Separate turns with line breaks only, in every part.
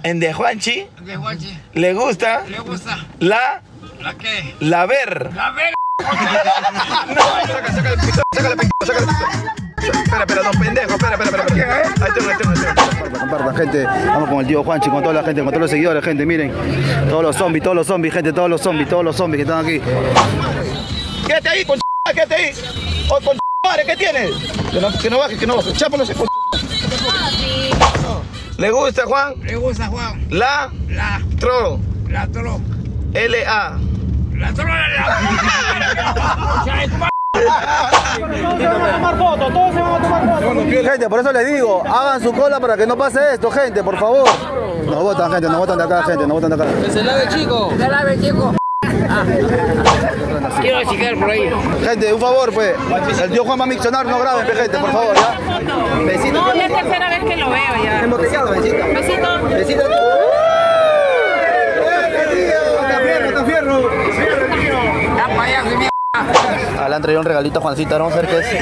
En de Juanchi.
De Juanchi.
¿Le gusta?
Le gusta.
¿La?
¿La qué?
La ver.
La ver.
No, saca el pito, saca el pito. Espera, don pendejo, espera. Ahí tengo. Compartan, gente. Vamos con el tío Juanchi, con toda la gente, con todos los seguidores, gente. Miren. Todos los zombies, gente. Todos los zombies que están aquí. Quédate ahí, con quédate ahí. Oh, con madre, ¿qué tienes? Que no baje. Chápalo ese con. ¿Le gusta, Juan?
Le gusta, Juan.
La tro.
La tro.
L-A.
La tro.
Gente, por eso les digo, hagan su cola para que no pase esto, gente, por favor. Nos votan, gente, nos votan de acá, gente, nos votan de acá.
Que se lave, chico.
Se lave, chico. Quiero chicar por ahí.
Gente, un favor, pues. El tío Juan va a miccionar, no graben, gente, por favor, ¿ya? Besito.
No, es la tercera vez que lo veo ya.
Embotellado, besito.
Besito.
Besito. ¡Bota fierro!
Ya payaso, mi.
Le han traído un regalito a Juancito, vamos a ver qué es.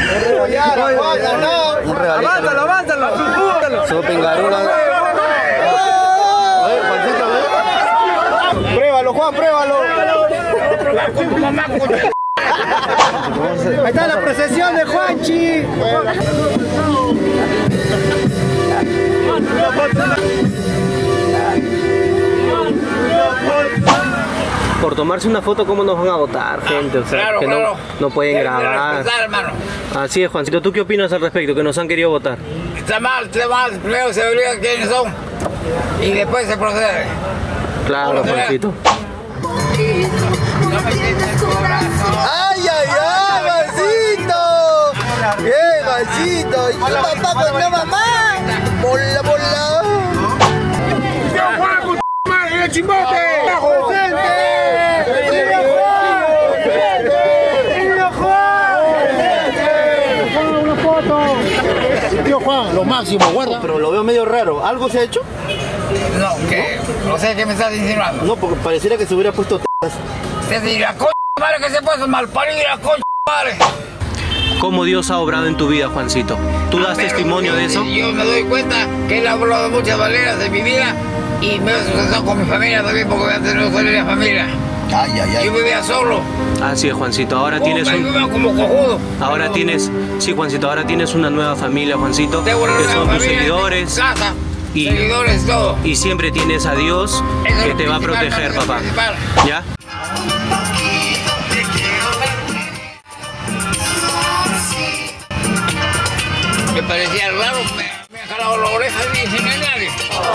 Un regalito. Avántalo. Su pingarula. Juancito, ¿ves? Pruébalo, Juan, pruébalo. Ahí está la procesión de Juanchi.
Por tomarse una foto, ¿cómo nos van a votar, gente? O sea,
Claro,
que
claro.
no pueden grabar.
Hermano.
Así es, Juancito. ¿Tú qué opinas al respecto? Que nos han querido votar.
Está mal. Primero se averigua quiénes son. Y después se procede.
Claro, Juancito.
¡Ay, Juancito! ¡Bien, Juancito! ¿Y tu papá con la mamá? ¡Bola!
¡Yo, Juan, madre, el chimbote!
Tío Juan, lo máximo, guarda.
Pero lo veo medio raro. ¿Algo se ha hecho?
No, ¿qué? No sé qué me estás insinuando.
No, porque pareciera que se hubiera puesto
Te digo, la madre que se puso mal parido, la madre.
¿Cómo Dios ha obrado en tu vida, Juancito? ¿Tú das testimonio de eso?
Yo me doy cuenta que él ha hablado de muchas maneras de mi vida y me he sucedido con mi familia también porque antes no salía familia. Yo vivía solo.
Así es, Juancito. Ahora tienes
Yo vivía como cojudo.
Ahora tienes... Sí, Juancito, ahora tienes una nueva familia, Juancito.
Tengo una
Que
nueva
son tus
familia,
seguidores.
Casa,
Y-
seguidores, todo.
Y siempre tienes a Dios
Eso es
que
lo
te va a
principal,
proteger,
eso es lo
papá.
principal.
¿Ya?
Me parecía raro, me ha jalado la oreja y sin nadie.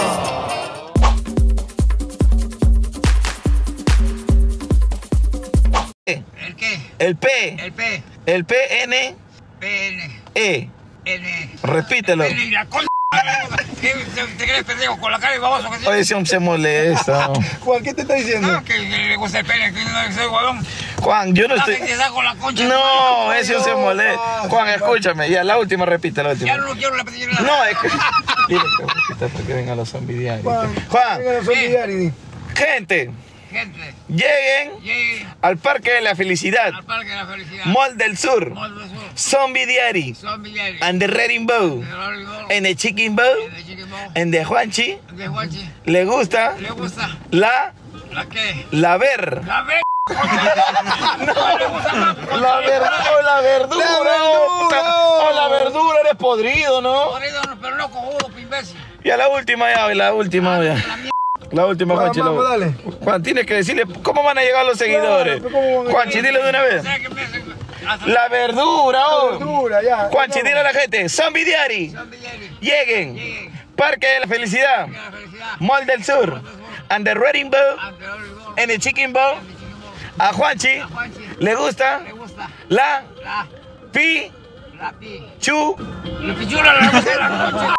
¿El qué?
el P.
El P.
El P-N-E.
N. N.
Repítelo.
N y la con... ¿Qué te crees pendejo con la cara y baboso que
Oye, ese hombre se molesta. Juan, ¿qué te está diciendo?
No, que le gusta el pene, que no soy huevón.
Juan, yo no estoy...
Te saco la concha.
No, ese hombre se molesta. Juan, escúchame. Ya, la última, repite, la última.
Ya no quiero repetir nada.
No, es que... Dile que repita para que vengan los zombies diarios. Juan, gente, lleguen al Parque de la Felicidad,
Al Parque de la Felicidad.
Mall del Sur,
Mall del Sur.
Zombie Diary,
Son Villares.
and the Rainbow, en the Chicken Bowl,
De Chiquimbo.
en the Juanchi.
De Juanchi.
¿Le gusta?
¿Le gusta?
La
qué?
ver.
La ver.
La verdura. Oh, la verdura, eres podrido, ¿no?
Corrido, pero no cojudo, imbécil.
Ya la última ya. La última, Juanchi.
Dale.
Juan, tienes que decirle cómo van a llegar los seguidores. Juanchi, dile de una vez. La verdura, oh.
ya.
Juanchi, dile a la gente. Zombie Diary. Lleguen. Parque de la Felicidad. Mall del Sur. And the Rainbow. En el Chicken Bowl. A Juanchi le gusta la pi chu.
La pichula la concha.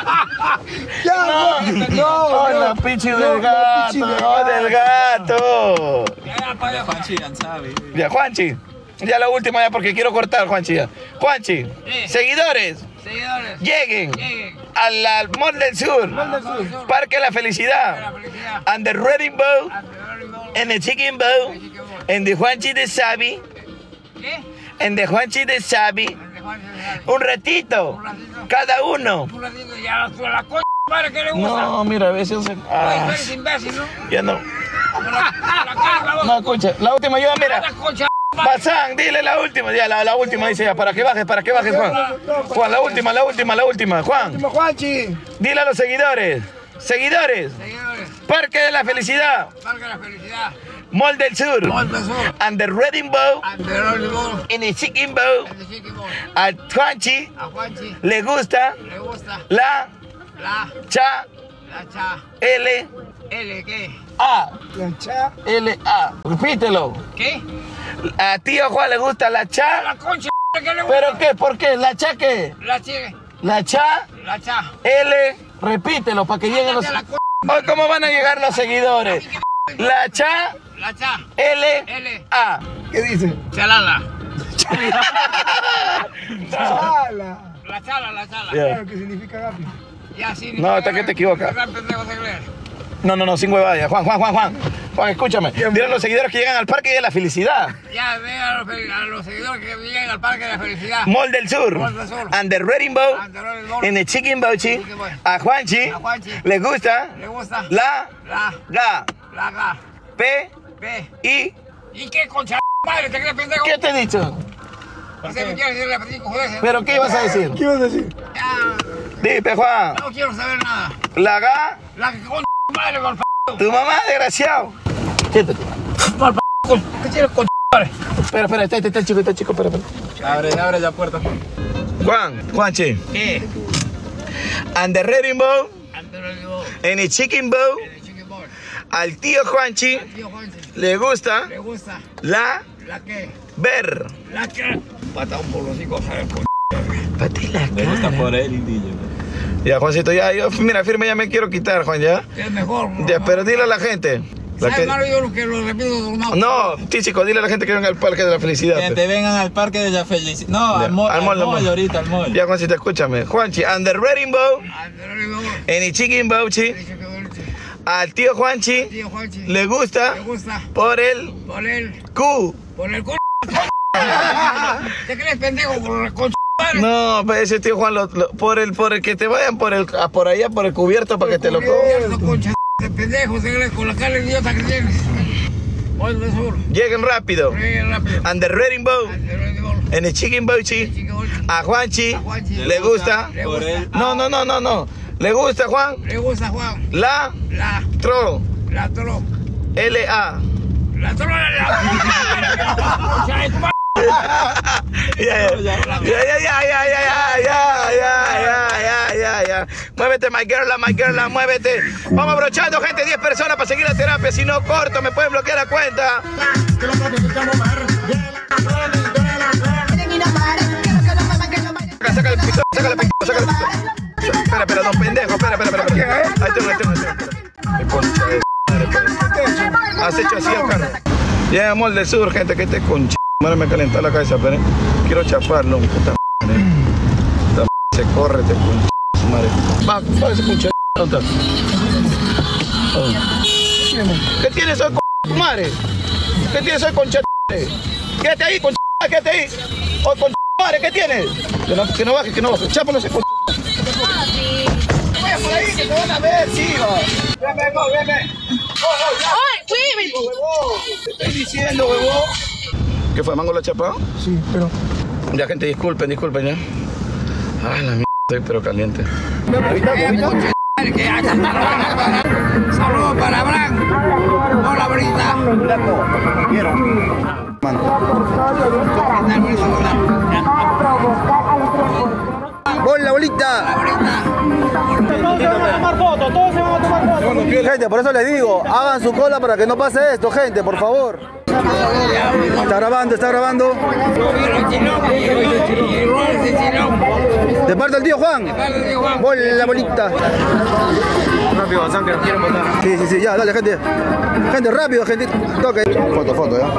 No, la pichi del gato. No, del gato. Ya, Juanchi. Ya la última ya porque quiero cortar, Juanchi. Ya. Juanchi, seguidores. Lleguen al Mall del Sur. Parque de la Felicidad. And the Rainbow. En el Chicken Bowl. En the Juanchi de Sabi. En the Juanchi de Sabi. Un ratito. Cada uno.
Un ratito ya la coña. madre que le gusta.
No, mira, a veces...
Ay, eres imbécil, ¿no?
Ya no. No, escucha, la última yo, mira. Bazán, dile la última, ya, la última dice ya, para que bajes, Juan. Juan, la última, Juan.
Juanchi.
Dile a los seguidores. Seguidores. Parque de la Felicidad.
Parque de la Felicidad.
Mall del Sur.
Mall del Sur.
And the Reading Bow.
And the Reading Bow.
In the Chicken Bow. A Juanchi. Le gusta. La. Cha. L.
L, ¿qué?
A. La cha. L, A. Repítelo.
¿Qué?
A tío Juan le gusta la cha.
La concha que le gusta.
¿Pero qué? ¿Por qué? ¿La cha qué?
La che.
La cha.
La cha.
L. Repítelo para que lleguen los... Oh, ¿cómo van a llegar los seguidores? La cha.
La cha.
L.
L.
A. ¿Qué dice?
Chalala.
Chala.
La chala, la chala.
Claro, ¿qué significa gapi?
Ya, sí.
No, hasta que te equivocas. No, sin huevada ya. Juan, escúchame. Dile a los seguidores que llegan al Parque de la Felicidad.
Ya, ve a los seguidores que llegan al Parque de la Felicidad.
Mall del Sur. And the Reading Bow. En el Chicken Bauchi. A Juanchi. Le gusta. La. Ga.
La ga.
P. I.
¿Y qué concha madre? ¿Te crees pendejo?
¿Qué te he dicho?
¿Usted me quiere decir repetir cojones?
¿Pero qué ibas a decir?
¿Qué ibas a decir?
Dime, Juan.
No quiero saber nada.
La ga.
La que concha madre, mal p***.
Tu mamá, desgraciado. Siéntate.
Mal p***. ¿Qué tienes concha madre?
Espera, está el chico, espera.
Abre la puerta.
Juanchi.
¿Qué?
And the Reading Bow. En el Chicken Bow. Al tío Juanchi. Le gusta. La.
¿La qué?
Ver.
¿La qué? Patado por los hijos, ¿sabes?
Pate la cara.
Me gusta por él, indillo.
Ya, Juancito, ya, mira, firme, ya me quiero quitar, Juan, ya.
Es mejor.
Ya, pero dile a la gente.
¿Sabes, malo yo lo que lo repito?
No, tísico, dile a la gente que venga al Parque de la Felicidad.
Que te vengan al Parque de la Felicidad. No, al mall ahorita, al mall.
Ya, Juancito, escúchame. Juanchi, and the Reading Bow. En el Chicken Bauchi. Al tío Juanchi. Le gusta. Por el. Q.
Por el culo. ¿Te crees pendejo por el concha?
No, pues ese tío Juan, por el que te vayan por allá, por el cubierto para que te lo coman.
Concha de pendejo, ¿te crees? Con la cara idiota que tienes.
Lleguen rápido. And the Reading Bow. En el Chicken Bauchi. A Juanchi. Le gusta. No. ¿Le gusta, Juan?
Le gusta, Juan.
La. Tro.
La tro.
L-A.
La tro.
Ya. Muévete, my girl, muévete. Vamos abrochando, gente, 10 personas para seguir la terapia. Si no corto, me pueden bloquear la cuenta. Saca el piso. Espera, don pendejo, espera. Ahí tengo. Has hecho así al carro. Ya, Mall del Sur, gente, que este concha. Madre, me calentó la cabeza, pero quiero chaparlo, puta madre. Se corre, te concha, madre. Va ese concha. ¿Qué tienes hoy, concha, madre? ¿Qué tienes hoy, concha? Quédate ahí, concha, quédate ahí. Hoy, concha, madre, ¿qué tienes? Que no baje. Chápalo ese concha. Vaya por ahí, que te van a ver, sí, va. Veme.
¡Ay, Clemen!
Te estoy diciendo, huevón. ¿Qué fue? ¿Mango lo ha chapado?
Sí, pero...
Ya, gente, disculpen ya. Ay, la mierda, estoy pero caliente.
Saludos para Abraham. Hola, Brita.
Quiero.
¡Hola, bolita! Todos se van a tomar fotos, Gente, por eso les digo, hagan su cola para que no pase esto, gente, por favor. Está grabando. ¿De parte del tío Juan? ¡Hola, bolita!
Rápido, Bazán, que nos quieren votar.
Sí, ya, dale, gente. Gente, rápido, gente. Toque. Foto, ya.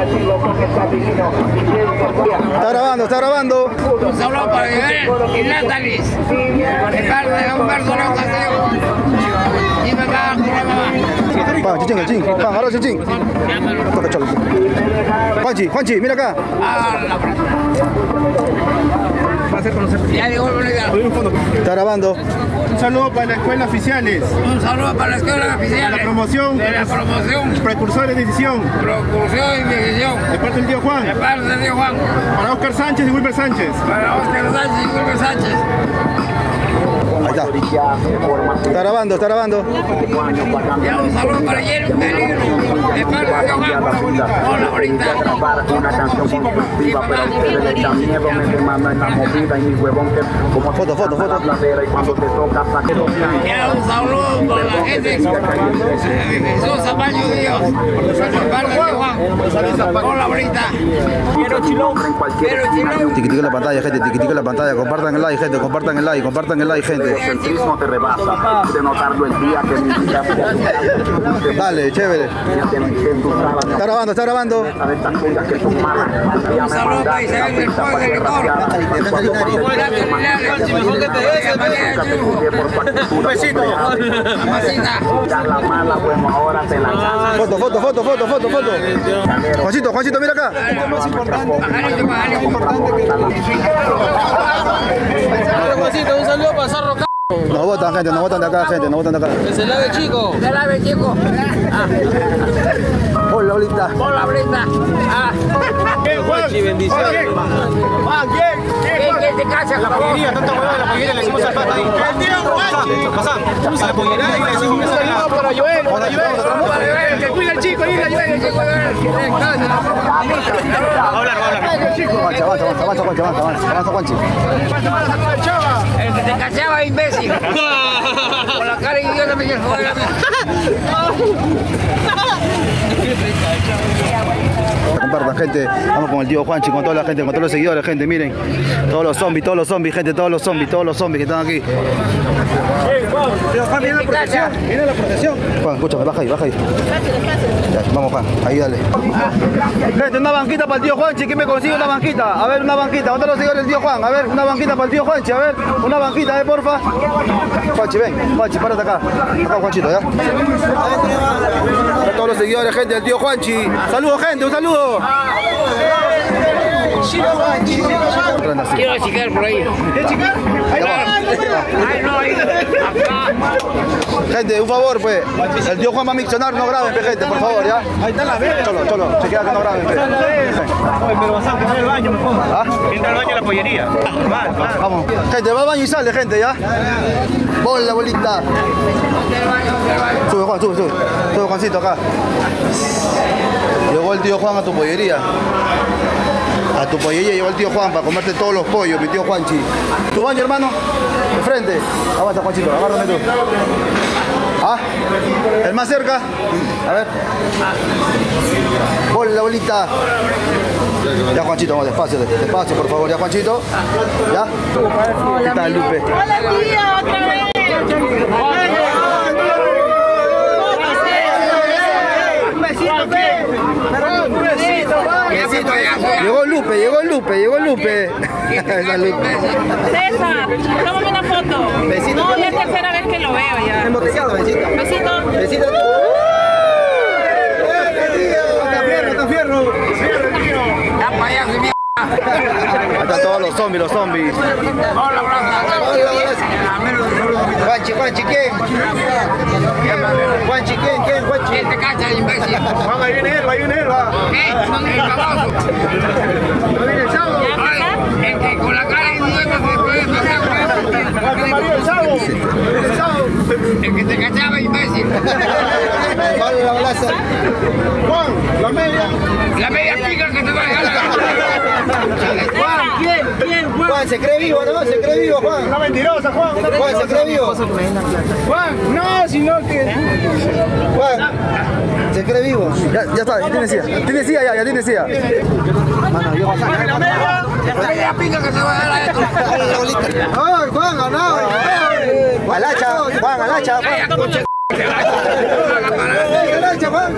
Está grabando.
Un saludo para Miguel y Natalis. De parte de Humberto León Castillo. Y me va a curar mamá.
Chichín. Ahora chichín. Toca, chalo. Juanchi, mira acá.
hacer conocer.
Ya llegó el bonita.
Está grabando.
Un saludo para la escuela oficiales.
Un saludo para la escuela oficial.
De la promoción.
De la promoción.
Precursores de decisión.
Procursión y decisión.
De parte del tío Juan.
De parte del tío Juan.
Para Oscar Sánchez y Wilber Sánchez.
Para Oscar Sánchez y Wilber Sánchez.
Ahí está. Está grabando, está grabando.
Ya un saludo para Jeremy Peligro. De parte del tío Juan. Hola, bonita.
Una canción constructiva, pero ustedes le echan miedo, me demandan en la movida y mi huevón que como
Foto.
y cuando te toca saquero.
Ya un saludo para la gente. Jesús Zapaño Dios. De parte del tío Juan. Hola, bonita. Quiero chilón. Quiero chilón.
Tiquitico la pantalla, gente, tiquitico la pantalla. Compartan el like, gente, compartan el like, gente.
El egocentrismo te rebasa, de notarlo el día que mi vida se
Dale, chévere. Está grabando, está grabando.
de estas cosas que son malas.
Un saludo para Isabel del Pueblo de Rector.
Un besito. Ya la mala, bueno, ahora te la ganas.
Foto. Juancito, mira acá.
Juancito, un saludo para Zorro C.
Nos votan, gente, nos votan de acá, gente, nos votan de acá.
Que se lave, chico.
Se lave, chico.
Hola, Olita.
Hola, bonita.
Juanchi, bendiciones.
¿Quién te cacha, cabrón?
Tanta huevada, la pollería le decimos al pata ahí. ¡El tío Juanchi! Pasán, vamos a la pollería y le decimos que se la...
Para Joel. Que cuida el chico, hija, Joel. El chico,
Hablar.
Avanza, Juanchi.
el que te cachaba, imbécil. Con la cara idiota me quiere joder a mí.
Compartan, gente, vamos con el tío Juanchi, con toda la gente, con todos los seguidores, gente, miren, todos los zombies, gente, todos los zombies que están aquí.
Viene la protección.
Juan, escúchame, baja ahí. Ya, vamos, Juan, ahí dale. Gente, una banquita para el tío Juanchi, ¿quién me consigue una banquita? A ver, una banquita, ¿dónde los seguidores del tío Juan? A ver, una banquita para el tío Juanchi, a ver, una banquita, porfa. Juanchi, ven, Juanchi, párate acá. Acá, Juanchito, ¿ya? Para todos los seguidores, gente, del tío Juanchi. Saludos, gente, un saludo.
Quiero achicar por ahí.
¿Qué chica? Ahí va.
Ay, no, ahí. Acá.
Gente, un favor, pues, el tío Juan va a miccionar, no graben, gente, por favor, ¿ya?
Ahí está la verga.
Cholo, se queda que no graben,
Oye, pero vas a entrar al baño, mejor.
¿Ah?
Entra al baño a la pollería. Mal.
Vamos. Gente, va al baño y sale, gente, ¿ya? Bola, bolita. Sube, Juan, sube. Sube, Juancito, acá. Llegó el tío Juan a tu pollería. A tu pollería llegó el tío Juan para comerte todos los pollos, mi tío Juanchi. ¿Tu baño, hermano? Enfrente. Aguanta, Juanchito, agárrame tú. ¿Ah? ¿El más cerca? A ver. Bola, bolita. Ya, Juanchito, vamos despacio, por favor. Ya, Juanchito. ¿Ya? ¿Qué tal, Lupe?
Hola, tía, otra vez.
Llegó Lupe. Esa Lupe.
César, tómame una foto.
Besito.
No, ya es tercera vez que lo veo ya.
Embotellado, besito.
Besito.
Está fierro.
Ya payaso, mi.
Ahí están todos los zombies.
Hola, braza.
Juanchi, ¿quién? Juanchi.
¿Quién te cacha, imbécil?
Juan, ahí viene él, va.
¿Qué? Son el baboso. Ay, el que con la cara idiota se puede pasar. El que te cachaba, imbécil.
Vale, la balaza.
Juan, la media.
La media pica que te va a dejar.
Juan, ¿quién?
Juan, se cree vivo, ¿no? Se cree vivo, Juan.
Una mentirosa, Juan.
Juan, se cree vivo.
Juan, no, sino que...
Juan, se cree vivo. Ya está, ya tiene silla. Ya tiene silla. Mano, yo
La media pica que te va a dejar esto.
¡Ay, Juan, ganado! Alacha, Juan.
Alacha,
Juan.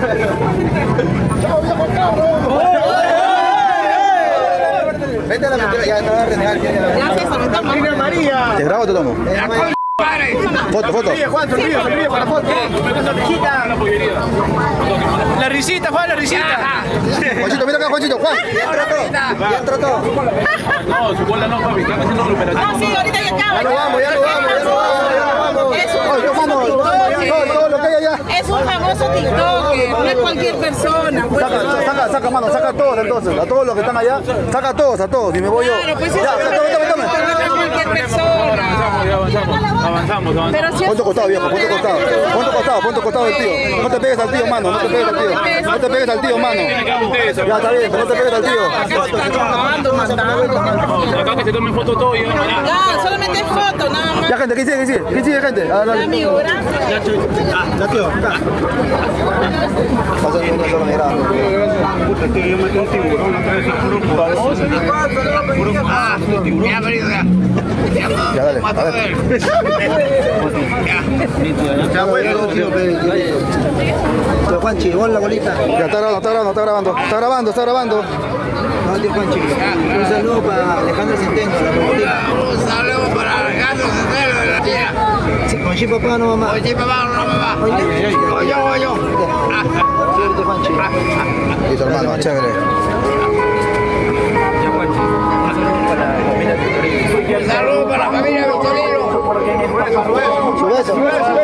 Vete a la mentira, ya no va a renegar.
Gracias, ahorita
María.
¿Te grabo o te tomo? Foto.
Sonríe, Juan, sonríe para la foto. La risita, Juan, la risita.
Juancito, mira acá, Juancito, Juan. Ya entró todo.
No, su bola no, papi, están haciendo un operativo.
Ah, sí, ahorita ya acaba.
Ya lo vamos. Todo lo que hay allá.
Es un famoso TikToker, no es cualquier persona. Pues.
Saca, mano, saca a todos entonces. A todos los que están allá, saca a todos. Y me voy yo.
Claro, pues
Ya,
tome. No es cualquier persona.
Avanzamos.
Pero si
Ponte costado, viejo, ponte costado del tío. No te pegues al tío, mano, no te pegues al tío, mano. Ya está bien, no te pegues al tío.
Acá que se tomen foto todo y vamos allá.
Ya, solamente es foto, nada más.
Ya, gente, ¿qué sigue, gente? Dale.
Amigo, gracias.
Ya, tío, acá. Pasa una sola mirada.
Yo metí un tiburón acá de ese
Ya, venido ya.
Ya, dale, a ver.
Tío Juanchi, pon la bolita.
Ya, está grabando.
No, tío Juanchi. Un saludo para Alejandro Centeno, la bolita.
Un saludo para Alejandro Centeno de la tía.
Con chi papá, no mamá.
Oye, papá, no, mamá. Voy yo.
Sí, tío Juanchi.
Listo, hermano, chévere.
Un saludo para la familia Victorino.
Su beso,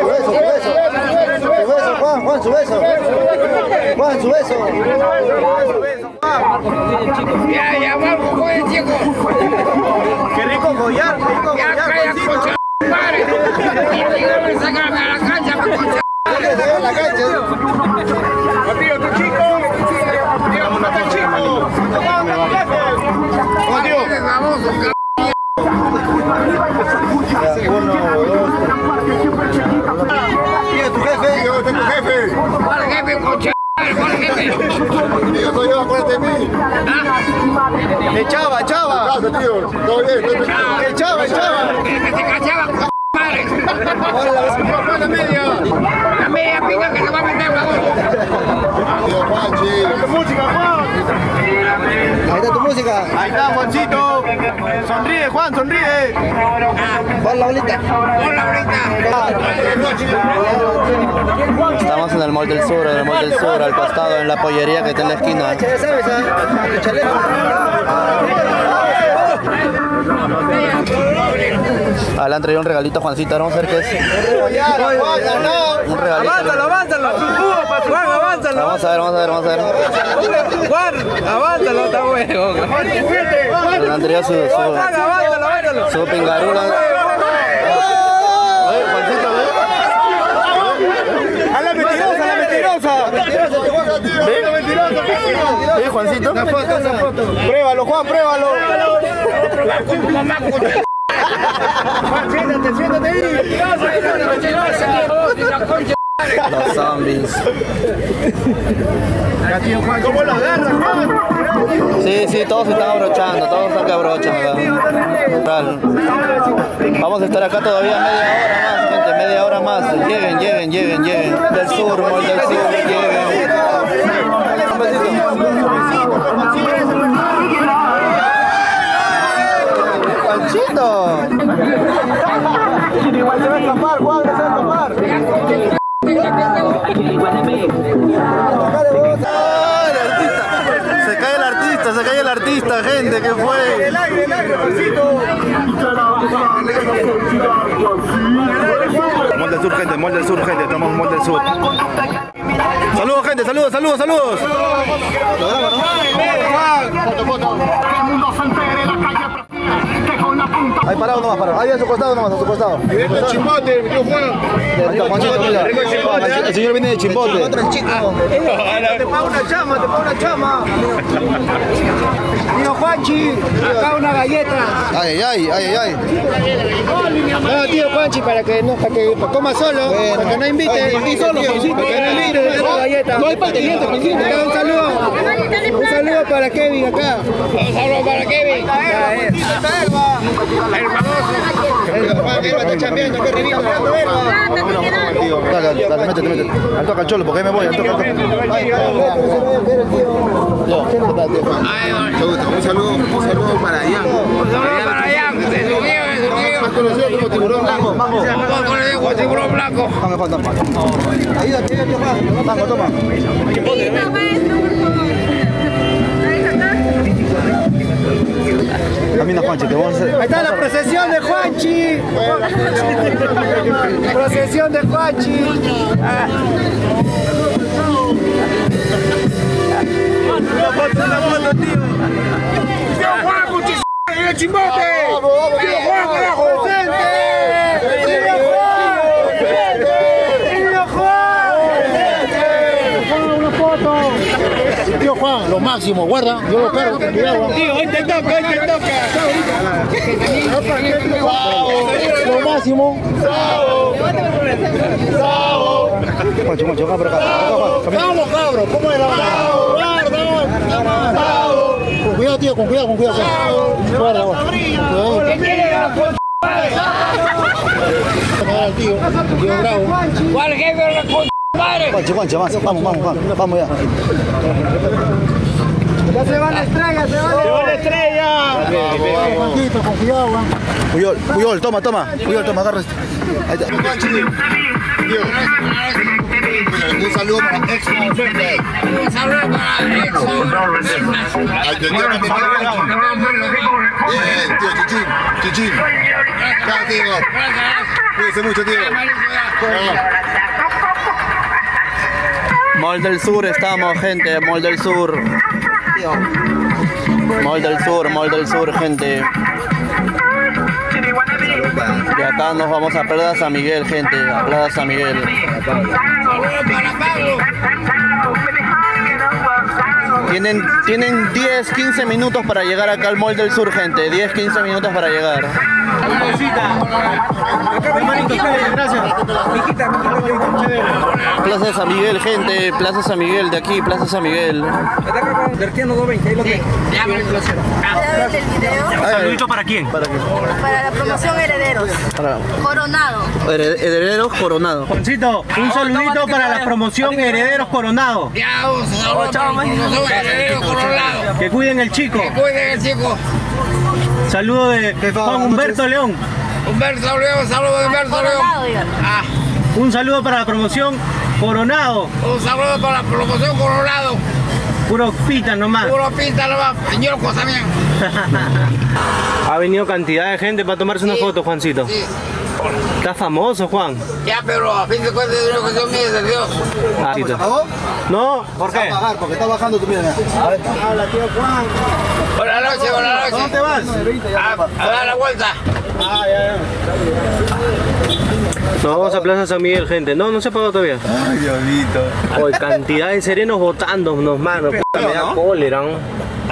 Juan, su beso. Juan, su beso.
Ya, vamos, pues, chico.
Qué rico collar,
Ya, calla, concha, madre. Y dígame, sácame a la cancha, pa' concha.
La cancha.
Tío, tu chico. Tío, ¿cómo está el chico?
Qué famoso, cabrón.
Tío, tu jefe.
Yo soy tu jefe.
¿Cuál jefe, concha? ¿Cuál jefe?
Yo soy yo, acuérdate de mí.
Chava.
Gracias, tío. Todo bien.
Chava.
Que te cachaba, concha, madre.
La media.
La media pica que se va a meter la voz.
Tío Juanchi. Música, Juan.
Ahí está tu música.
Ahí está, Juancito. Sonríe, Juan, sonríe.
Pon la bolita.
Estamos en el Mall del Sur, al costado, en la pollería que está en la esquina.
Ya sabes,
Le han traído un regalito a Juancito, vamos a ver qué es. Un regalito.
Avántalo. Juan, avántalo.
Vamos a ver.
Juan, avántalo, está bueno.
Le han traído su pingarula.
A la mentirosa.
¿Sí, Juancito?
Una foto. Pruébalo, Juan, pruébalo. Juan, siéntate ahí.
Los zombies.
¿Cómo lo agarras, Juan?
Sí, todos se están abrochando, todos están que abrochan acá. Vamos a estar acá todavía media hora más. Lleguen. Del sur, Mall del Sur, lleguen.
¡Juanchito! Se va a escapar, Juan, se va a escapar. Se cae el artista, gente, ¿qué fue?
El aire, Juancito.
Mall del Sur, gente, estamos en Mall del Sur. Saludos, gente, saludos. Ahí parado nomás. Ahí a su costado nomás,
El chimbote, tío Juan.
Ahí está Juanchito, mira. El señor viene de Chimbote.
Te pago una chama. Tío Juanchi, acá una galleta.
Ay.
No, tío Juanchi, para que coma solo, para que no invite. Para que no invite una galleta. No hay partimiento, un saludo para Kevin acá.
Un saludo para Kevin. El famoso.
Juan, está chambeando, qué ridículo.
Dale, métete. Al toca al cholo, porque ahí me voy, al toca.
Un saludo para allá. Un saludo para allá, de su mío.
conocido como tiburón blanco.
Mango. Tiburón blanco.
Ahí, Mango, toma.
Camina Juanchi, te vamos a hacer.
Ahí está la procesión de Juanchi. Procesión de Juanchi.
Una foto, tío.
¡Tío Juan, muchísimo! ¡El chimbote! ¡Tío Juan, carajo!
¡Presente! ¡Tío Juan! ¡Tío Juan! ¡Una foto! Tío Juan, lo máximo, guarda, yo lo cargo, cuidado.
Tío, hoy te toca, hoy te toca.
Lo máximo.
Juanchi, acá por acá.
Vamos, cabro, ¿cómo es la con cuidado, tío, con cuidado. Guarda. Tío bravo.
¿Cuál jefe de la madre?
Juanchi, vamos ya.
Ya se va la estrella, con cuidado,
Puyol, toma, agarra este. Ahí está.
Un saludo para Exo.
Un saludo para Exo.
Bien, tío, chichín. Chao, tío. Cuídense mucho, tío.
Mall del Sur estamos, gente, Mall del Sur. Mall del Sur, gente. De acá nos vamos a Plaza San Miguel, gente, a Plaza San Miguel. Tienen 10, 15 minutos para llegar acá al Mall del Sur, gente. 10, 15 minutos para llegar. Plaza San Miguel, gente. Plaza San Miguel, de aquí, Plaza San Miguel.
¿Saludito para quién?
Para la promoción Herederos. Coronado.
Herederos Coronado.
Juancito, un saludito para la promoción Herederos Coronado.
Ya, un saludo para la promoción Herederos Coronado.
Que cuiden el chico.
Que cuiden el chico.
Saludo de Juan Humberto León.
Humberto León, saludo de Humberto León.
Un saludo para la promoción Coronado.
Un saludo para la promoción Coronado.
Puro pita nomás.
Señor también.
Ha venido cantidad de gente para tomarse una foto, Juancito.
Sí.
Está famoso, Juan.
Ya, pero a fin de cuentas es una cuestión mía de Dios.
¿Se acabó?
No, ¿por qué?
Porque está bajando tu mierda. A ver.
Habla, tío Juan.
Buenas noches.
¿Dónde te vas?
A dar la vuelta.
Nos vamos a Plaza San Miguel, gente. No se apagó todavía.
Ay, Diosito.
Hoy cantidad de serenos votándonos, mano. Puta, me da cólera, ¿no?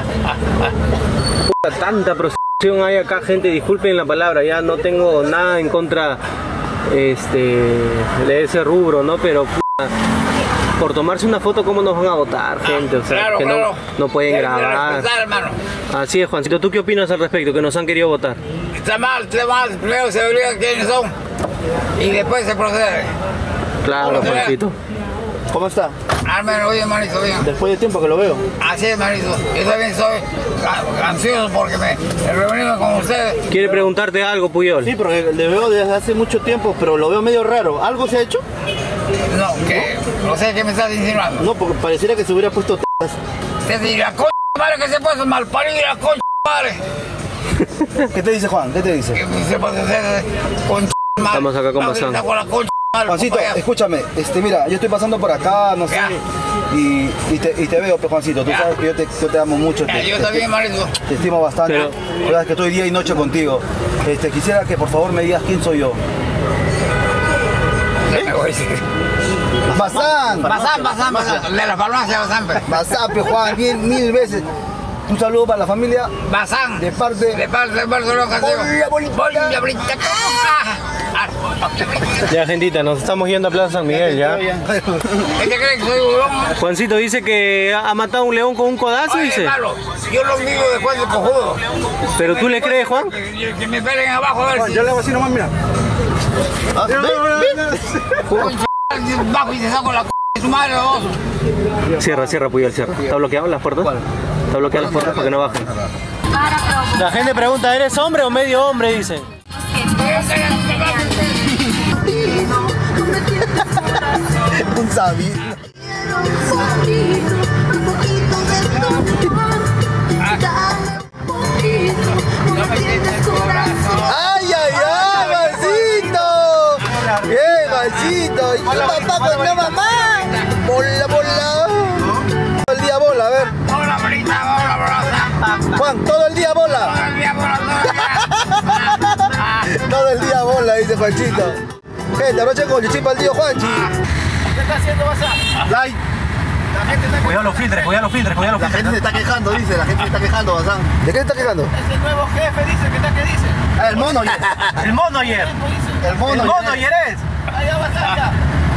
Puta, tanta prostitución hay acá, gente. Disculpen la palabra, ya no tengo nada en contra de ese rubro, ¿no? Pero puta, por tomarse una foto, ¿cómo nos van a votar, gente? O sea,
Claro,
que
claro.
no pueden grabar.
Respetar, hermano.
Así es, Juancito. ¿Tú qué opinas al respecto? Que nos han querido votar.
Está mal. Primero se averigua quiénes son y después se procede.
Claro, Juancito.
¿Cómo está?
Hermano, oye, manito, bien.
Después de tiempo que lo veo.
Así es, manito. Yo también soy ansioso porque me he reunido con ustedes.
¿Quiere preguntarte algo, Puyol?
Sí, porque le veo desde hace mucho tiempo, pero lo veo medio raro. ¿Algo se ha hecho?
No, que no sé qué me estás insinuando.
No, porque pareciera que se hubiera puesto t***as.
Te diré, la concha madre que se puso mal parido, la concha madre.
¿Qué te dice Juan? ¿Qué te dice?
Que se puede hacer concha madre.
Estamos acá con Bazán.
Con la concha madre.
Juancito, escúchame, mira, yo estoy pasando por acá, no sé, y te veo, pues, Juancito, tú sabes que yo te amo mucho.
Yo también, marito.
Te estimo bastante,
Pero-
sabes que estoy día y noche contigo. Quisiera que por favor me digas quién soy yo. Bazán.
Bazán. De la farmacia Bazán.
Bazán, pues, Juan, bien, 1000 veces. Un saludo para la familia.
Bazán.
De parte
de los caseros. Bolivia, bonita.
Ya, gentita, nos estamos yendo a Plaza San Miguel, ya.
¿Qué creen que soy huevón?
Juancito dice que ha matado a un león con un codazo,
Oye,
dice.
hermano, yo lo vivo después de cojudo.
¿Pero tú le crees, Juan?
Que me peguen abajo a ver si...
Yo le hago así nomás, mira.
Bajo y te saco la c*** de tu madre, vos.
Cierra, Puyol, cierra. ¿Está bloqueado las puertas? Está bloqueado las puertas para que no bajen. La gente pregunta, ¿eres hombre o medio hombre? Dicen.
Que
Un sabido. ¡Ay, ay, ay, Juancito! ¡Bien, Juancito! ¿Y tu papá con la mamá? ¡Bola, bola! Todo el día bola, a ver.
Hola, bonita, hola, brosa.
Juan, todo el día bola.
Todo el día, bola,
Todo el día bola, dice Juanchito. Gente, anoche con chichi para el tío Juanchi.
¿Qué está haciendo, WhatsApp?
Like.
Cuidado los filtres, cuidado los filtres, cuidado los
La
filtres.
gente se está quejando, dice. La gente se está quejando, Bazán. ¿De qué se está quejando?
Es el nuevo jefe, dice, ¿qué dice?
Ah, el mono ayer.
El mono ayer.
El mono
ayer es. Allá vas allá.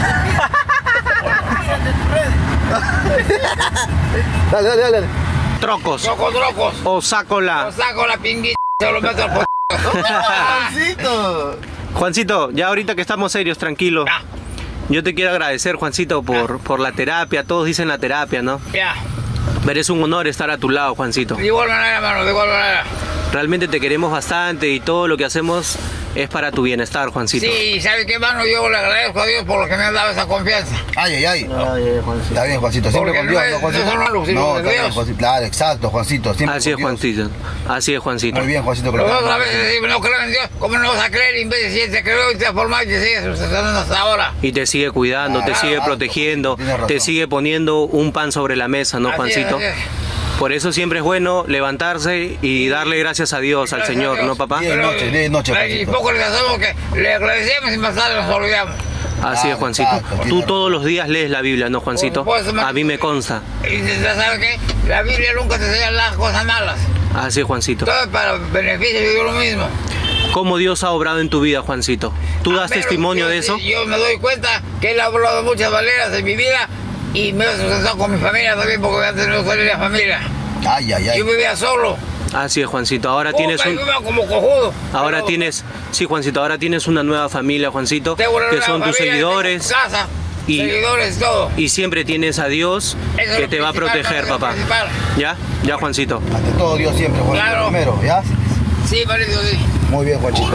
Dale, dale, dale.
Trocos.
Trocos.
O saco la
pinguita, se lo meto al p***.
Juancito.
Juancito, ya ahorita que estamos serios, tranquilos. Yo te quiero agradecer, Juancito, por la terapia. Todos dicen la terapia, ¿no?
Ya.
Pero es un honor estar a tu lado, Juancito.
De igual manera, hermano, de igual manera.
Realmente te queremos bastante y todo lo que hacemos es para tu bienestar, Juancito.
Sí, ¿sabes qué, hermano? Yo le agradezco a Dios por lo que me ha dado esa confianza.
Ay, ay, ay.
Juancito.
Está bien, Juancito. Siempre
Porque
con Dios,
no
¿no, Juancito?
eso no es lo que
No,
de
está bien,
Dios.
Juancito. Claro, exacto, Juancito. Siempre
Así es,
con Dios.
Juancito. Así es, Juancito.
Muy bien, Juancito.
Nosotros a veces decimos, no creo en Dios, ¿cómo no vas a creer? Y en vez de si te creo y te has formado y te sigues sustentando hasta ahora.
Y te sigue cuidando, te sigue protegiendo, te sigue poniendo un pan sobre la mesa, ¿no, Juancito?
Así es.
Por eso siempre es bueno levantarse y darle gracias a Dios, al Señor, ¿no, papá?
Día y noche,
Y
Juancito.
poco le hacemos que le agradecemos y más tarde nos olvidamos.
Así es, Juancito.
Exacto,
Tú todos los días lees la Biblia, ¿no, Juancito?
Por supuesto,
A mí me consta.
Y ¿sabes qué? La Biblia nunca te enseña las cosas malas.
Así es, Juancito.
Todo es para beneficio de Dios mismo.
¿Cómo Dios ha obrado en tu vida, Juancito? ¿Tú das
Pero
testimonio
yo-
de eso?
Yo me doy cuenta que Él ha hablado de muchas maneras en mi vida y me he sustentado con mi familia también porque antes no tenía familia.
Ay, ay, ay.
Yo vivía solo.
Así es, Juancito. Ahora tienes
Yo
un...
vivía como cojudo.
Ahora
Pero
tienes... Sí, Juancito, ahora tienes una nueva familia, Juancito,
tengo una
que
nueva
son tus
familia,
seguidores.
tengo casa,
y-
seguidores, todo.
Y siempre tienes a Dios
Eso es
que
lo
te va a
principal,
proteger,
eso es lo
papá.
principal.
¿Ya? Ya, Juancito.
Ante todo Dios siempre, Juancito.
Claro.
Primero, ¿ya?
Sí, marito, sí.
Muy bien, Juanchito.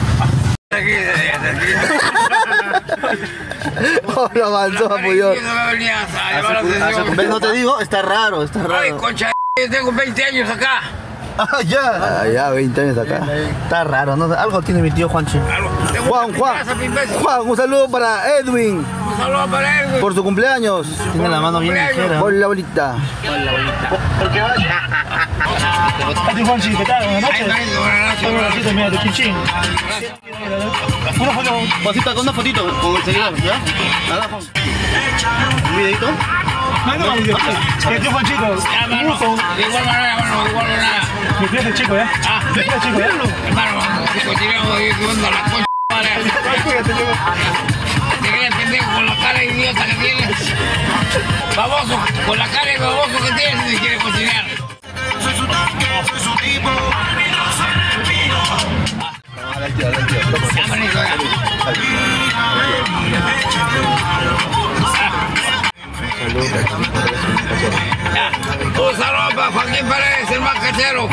Hola, avanzó, Puyol.
Yo no me venía a llamar la atención.
¿Ves? No te digo, está raro, está
Ay,
raro.
concha, yo tengo 20 años acá.
Ah, ya. Ah, ya, 20 años acá. Está raro, ¿no? Algo tiene mi tío Juanchi.
Tengo
Juan,
una
Juan.
casa, mi imbécil.
Juan, un saludo para Edwin
Un saludo para él, güey.
por su cumpleaños.
Tiene la mano bien ligera.
Por la bolita.
Juanchi, ¿qué tal? Buenas
Ay,
noches.
marito, buenas noches.
Buenas noches, mira, de Chinchín. Una foto.
Juancito, con una fotito con el seguidor, ¿ya? Nada, Juan. ¿Un videito?
No, que tío Juanchito,
Ya,
un
mano,
gusto.
de igual manera, mano, de igual manera.
Me pides el chico, ¿ya?
Ah,
Me pides el chico, ¿ya?
hermano, si continuamos viviendo la concha, madre.
Cuídate, chico.
Te crees pendejo con la cara de idiota que tienes. Baboso, con la cara de baboso que tienes si te quieres cocinar. Ya, manito, ya. Ya. Un saludo para Joaquín Paredes, el más cachero.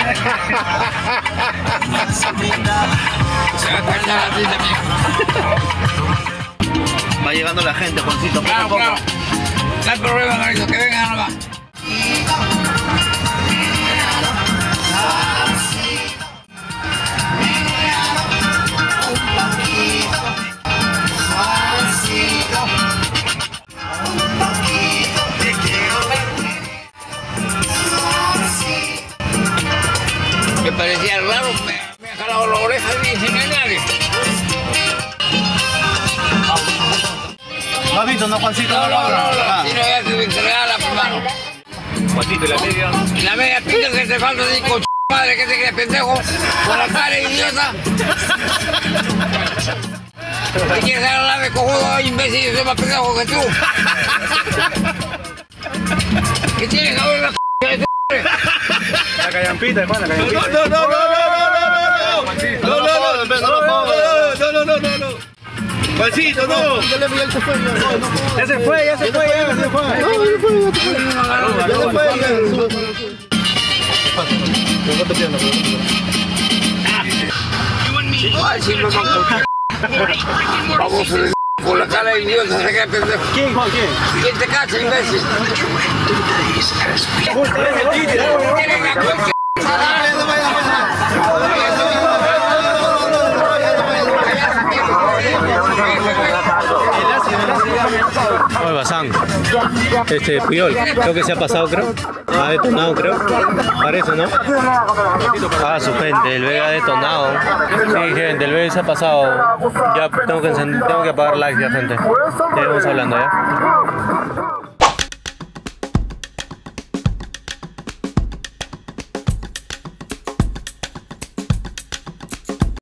Se va a cachar a ti también.
Va llegando la gente, Juancito.
Claro, claro. No hay problema, manito, que vengan nomás. Me parecía raro, me ha jalado la oreja y sin nadie.
¿No has visto, no, Juancito?
No, si no ya te entregaba la mano.
Juancito, ¿y la media?
La media pinta que te falta así con madre, que te crees pendejo, con la cara idiota. ¿Te quieres hablar de cojudo, imbécil? Yo soy más pendejo que tú. ¿Qué tienes que ver la de tu madre?
La callampita, hermano, la callampita.
No. Juancito, no.
Ya se fue, ya se fue, ya se fue.
You and me Vamos con la cara de Dios, ¿Quién, Juan? ¿Quién te cacha, imbécil?
Oye, Bazán, Puyol, creo que se ha pasado, creo. Ha detonado, creo. Parece, ¿no? Ah, su gente, el Vega ha detonado. Sí, gente, el Vega se ha pasado. Ya tengo que apagar live ya, gente. Ya vamos hablando, ¿ya?